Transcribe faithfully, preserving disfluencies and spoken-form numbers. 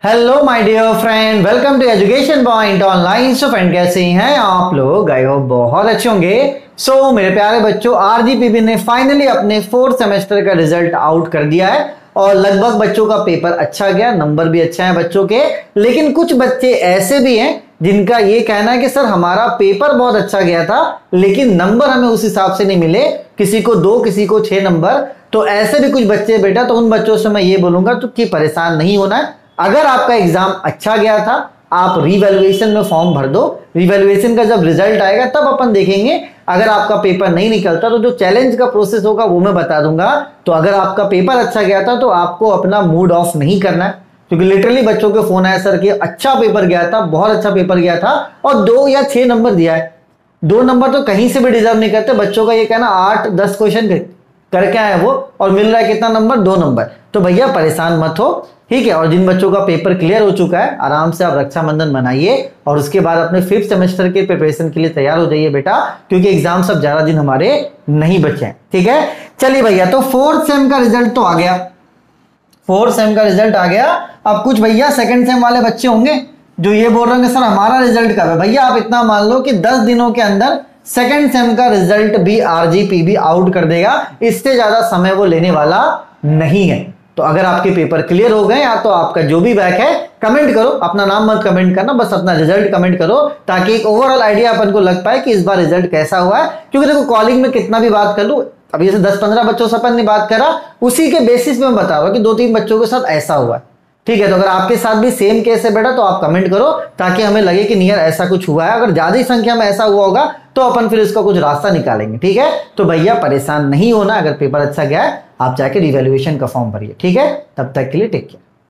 Hello my dear friend, welcome to education point online. So friend, कैसे हैं आप लोग? आई होप बहुत अच्छे होंगे। सो so, मेरे प्यारे बच्चों, आरजीपीवी ने फाइनली अपने फोर्थ सेमेस्टर का रिजल्ट आउट कर दिया है और लगभग बच्चों का पेपर अच्छा गया, नंबर भी अच्छा है बच्चों के। लेकिन कुछ बच्चे ऐसे भी हैं जिनका ये कहना है कि सर हमारा पेपर बहुत अच्छा गया था लेकिन नंबर हमें उस हिसाब से नहीं मिले, किसी को दो किसी को छह नंबर। तो ऐसे भी कुछ बच्चे बेटा, तो उन बच्चों से मैं ये बोलूंगा तो कि परेशान नहीं होना है। अगर आपका एग्जाम अच्छा गया था, आप रिवैल्यूएशन में फॉर्म भर दो। रिवैल्यूएशन का जब रिजल्ट आएगा तब अपन देखेंगे। अगर आपका पेपर नहीं निकलता तो जो चैलेंज का प्रोसेस होगा वो मैं बता दूंगा। तो अगर आपका पेपर अच्छा गया था तो आपको अपना मूड ऑफ नहीं करना है, क्योंकि लिटरली बच्चों के फोन आया सर कि अच्छा पेपर गया था, बहुत अच्छा पेपर गया था और दो या छह नंबर दिया है। दो नंबर तो कहीं से भी डिजर्व नहीं करते। बच्चों का ये कहना आठ दस क्वेश्चन करके आए वो और मिल रहा है कितना नंबर? दो नंबर। तो भैया परेशान मत हो, ठीक है। और जिन बच्चों का पेपर क्लियर हो चुका है, आराम से आप रक्षाबंधन मनाइए और उसके बाद अपने फिफ्थ सेमेस्टर के प्रिपरेशन के लिए तैयार हो जाइए बेटा, क्योंकि एग्जाम सब ज्यादा दिन हमारे नहीं बचे हैं, ठीक है। चलिए भैया, तो फोर्थ सेम का रिजल्ट तो आ गया, फोर्थ सेम का रिजल्ट आ गया। अब कुछ भैया सेकंड सेम वाले बच्चे होंगे जो ये बोल रहे होंगे सर हमारा रिजल्ट कब है? भैया आप इतना मान लो कि दस दिनों के अंदर सेकंड सेम का रिजल्ट भी आरजीपीवी आउट कर देगा। इससे ज्यादा समय वो लेने वाला नहीं है। तो अगर आपके पेपर क्लियर हो गए या तो आपका जो भी बैक है, कमेंट करो। अपना नाम मत कमेंट करना, बस अपना रिजल्ट कमेंट करो ताकि एक ओवरऑल आइडिया अपन को लग पाए कि इस बार रिजल्ट कैसा हुआ है। क्योंकि देखो, कॉलिंग में कितना भी बात कर लूं, अभी जैसे दस पंद्रह बच्चों से अपन ने बात करा, उसी के बेसिस पे मैं बता रहा हूं कि दो तीन बच्चों के साथ ऐसा हुआ है, ठीक है। तो अगर आपके साथ भी सेम केस है बेटा तो आप कमेंट करो ताकि हमें लगे कि नियर ऐसा कुछ हुआ है। अगर ज्यादा संख्या में ऐसा हुआ होगा तो अपन फिर इसका कुछ रास्ता निकालेंगे, ठीक है। तो भैया परेशान नहीं होना, अगर पेपर अच्छा गया है आप जाके रिवैल्यूएशन का फॉर्म भरिए, ठीक है। तब तक के लिए टेक केयर।